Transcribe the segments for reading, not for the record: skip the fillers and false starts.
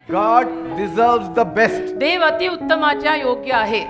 God deserves the best. देव अति उत्तमाच्या योग्य आहे.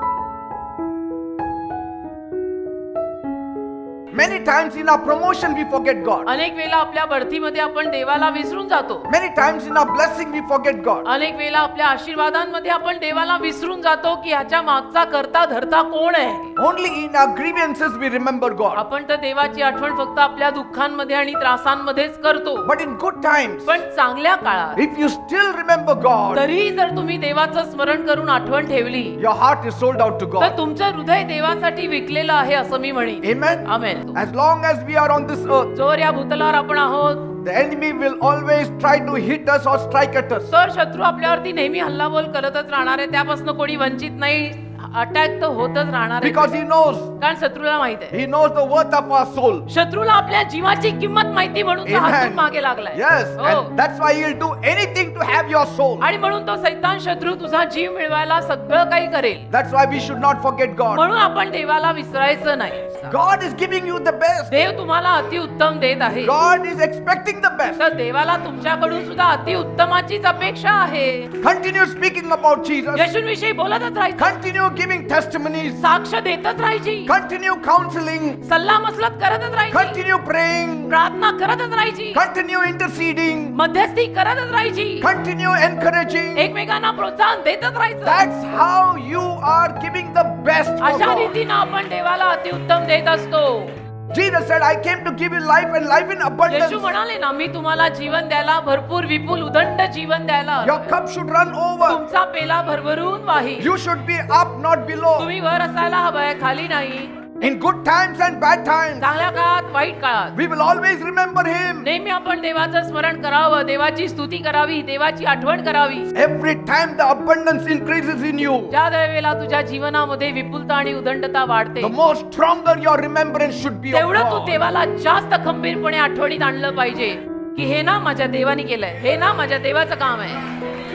Many times in our promotion we forget God. अनेक वेळा आपल्या बढतीमध्ये आपण देवाला विसरून जातो. Many times in our blessing we forget God. अनेक वेळा आपल्या आशीर्वादांमध्ये आपण देवाला विसरून जातो की ह्याच्या मागचा करता धरता कोण आहे. Only in our grievances we remember God. आपण तर देवाची आठवण फक्त आपल्या दुःखांमध्ये आणि त्रासांमध्येच करतो. But in good times, पण चांगल्या काळात if you still remember God, तरीही जर तुम्ही देवाचं स्मरण करून आठवण ठेवली your heart is sold out to तर God. तुमचं हृदय देवासाठी विकलेलं आहे असं मी म्हणेन. Amen. Amen. As long as we are on this earth, जोर या भूतलावर आपण आहोत the enemy will always try to hit us or strike at us. तर शत्रू आपल्यावरती नेहमी हल्लाबोल करतच राहणार आहे. त्यापासून कोणी वंचित नाही. अटॅक तर होतच राहणार आहे. Because he knows. कारण शत्रूला माहित आहे. He knows the worth of our soul. शत्रूला आपल्या जीवाची किंमत माहिती म्हणून तो हातून मागे लागलाय. Yes, हो. and that's why he'll do anything to have your soul. आणि म्हणून तो सैतान शत्रू तुझा जीव मिळवायला सगळं काही करेल. That's why we should not forget God. म्हणून आपण देवाला विसरायचं नाही. God is giving you the best. देव तुम्हाला अतिउत्तम देत आहे. God is expecting the best. तर देवाला तुमच्याकडून सुद्धा अतिउत्तमाचीच अपेक्षा आहे. Continue speaking about Jesus. येशूविषयी बोलतच राहायचं. Continue giving testimonies. साक्ष देतच राहायची. Continue counseling. सल्ला मसलत करतच राहायची. Continue praying. प्रार्थना करतच राहायची. Continue interceding. मध्यस्थी करतच राहायची. Continue encouraging. एकमेकांना प्रोत्साहन देतच राहायचं. That's how you are giving the best for अशा God. रीतीने आपण देवाला अतिउत्तम देत असतो. Jesus said, I came to give you life and life in abundance. येशू म्हणाले ना, मी तुम्हाला जीवन द्यायला, भरपूर विपुल उदंड जीवन द्यायला. Your cup should run over. तुमचा पेला भरभरून वाही. You should be up, not below. तुम्ही वर असायला हवंय, खाली नाही. In good times and bad times, चांगल्या काळात वाईट काळात we will always remember Him. नेहमी आपण देवाचं स्मरण करावं, देवाची स्तुती करावी, देवाची आठवण करावी. Every time the abundance increases in you, ज्या वेळेला तुझ्या जीवनामध्ये विपुलता आणि उदंडता वाढते, the more stronger your remembrance should be of तेवढं तू God. देवाला जास्त खंबीरपणे आठवणीत आणलं पाहिजे की हे ना माझ्या देवाने केलंय, हे ना माझ्या देवाचं काम आहे.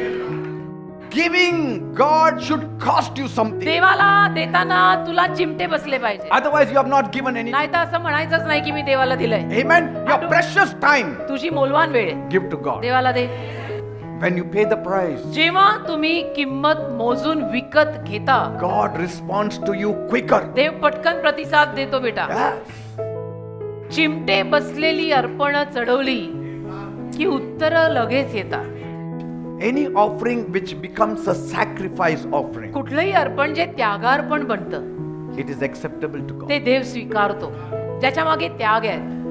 Giving God should cost you something. देवाला देताना तुला चिमटे बसले पाहिजे. Otherwise, you have not given anything. नाही तर असं म्हणायचंच नाही की मी देवाला दिलंय. Amen. Your precious time, तुझी मौल्यवान वेळ give to God. देवाला दे. When you pay the price, जेव्हा तुम्ही किंमत मोजून विकत घेता, God responds to you quicker. देव पटकन प्रतिसाद देतो बेटा. Yes. चिमटे बसलेली अर्पण चढवली की उत्तर लगेच येतात. Any offering which becomes a sacrifice offering, कुठलंही अर्पण जे त्यागार्पण बनतं it is acceptable to God. ते देव स्वीकारतो. ज्याच्या मागे त्याग आहे,